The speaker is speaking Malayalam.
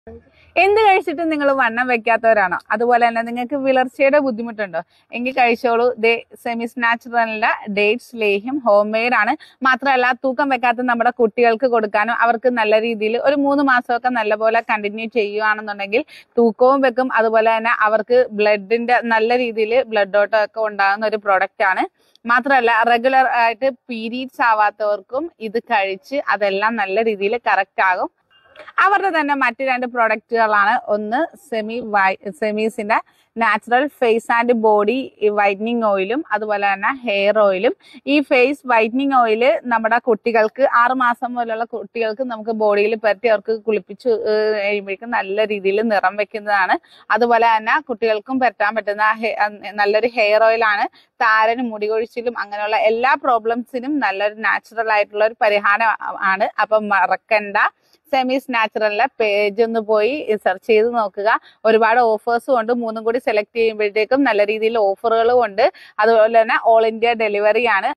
എന്ത് കഴിച്ചിട്ടും നിങ്ങൾ വണ്ണം വെക്കാത്തവരാണോ? അതുപോലെ തന്നെ നിങ്ങൾക്ക് വിളർച്ചയുടെ ബുദ്ധിമുട്ടുണ്ടോ? എങ്കിൽ കഴിച്ചോളൂ. സെമിസ് നാച്ചുറലിന്റെ ഡേറ്റ്സ് ലേഹ്യം ഹോം മെയ്ഡ് ആണ്. മാത്രമല്ല തൂക്കം വെക്കാത്ത നമ്മുടെ കുട്ടികൾക്ക് കൊടുക്കാനും അവർക്ക് നല്ല രീതിയിൽ ഒരു 3 മാസമൊക്കെ നല്ലപോലെ കണ്ടിന്യൂ ചെയ്യുകയാണെന്നുണ്ടെങ്കിൽ തൂക്കവും വെക്കും. അതുപോലെ തന്നെ അവർക്ക് ബ്ലഡിന്റെ നല്ല രീതിയിൽ ബ്ലഡ് ഓട്ടം ഒക്കെ ഉണ്ടാകുന്ന ഒരു പ്രൊഡക്റ്റ് ആണ്. മാത്രമല്ല റെഗുലർ ആയിട്ട് പീരീഡ്സ് ആവാത്തവർക്കും ഇത് കഴിച്ച് അതെല്ലാം നല്ല രീതിയിൽ കറക്റ്റ് ആകും. അവരുടെ തന്നെ മറ്റ് 2 പ്രൊഡക്റ്റുകളാണ്. ഒന്ന് സെമീസിന്റെ natural face and body whitening ഓയിലും അതുപോലെ തന്നെ ഹെയർ ഓയിലും. ഈ ഫേസ് വൈറ്റനിങ് ഓയില് നമ്മുടെ കുട്ടികൾക്ക് 6 മാസം മുതലുള്ള കുട്ടികൾക്ക് നമുക്ക് ബോഡിയിൽ പറ്റി അവർക്ക് കുളിപ്പിച്ച് കഴിയുമ്പോഴേക്കും നല്ല രീതിയിൽ നിറം വെക്കുന്നതാണ്. അതുപോലെ തന്നെ കുട്ടികൾക്കും പറ്റാൻ പറ്റുന്ന നല്ലൊരു ഹെയർ ഓയിലാണ്. താരനും മുടി കൊഴിച്ചിലും അങ്ങനെയുള്ള എല്ലാ പ്രോബ്ലംസിനും നല്ലൊരു നാച്ചുറൽ ആയിട്ടുള്ള ഒരു പരിഹാരം ആണ്. അപ്പം മറക്കണ്ട, സെമീസ് നാച്ചുറലിലെ പേജ് ഒന്ന് പോയി സെർച്ച് ചെയ്ത് നോക്കുക. ഒരുപാട് ഓഫേഴ്സും ഉണ്ട്. 3 കൂടി സെലക്ട് ചെയ്യുമ്പോഴത്തേക്കും നല്ല രീതിയിൽ ഓഫറുകളും ഉണ്ട്. അതുപോലെ തന്നെ ഓൾ ഇന്ത്യ ഡെലിവറി ആണ്.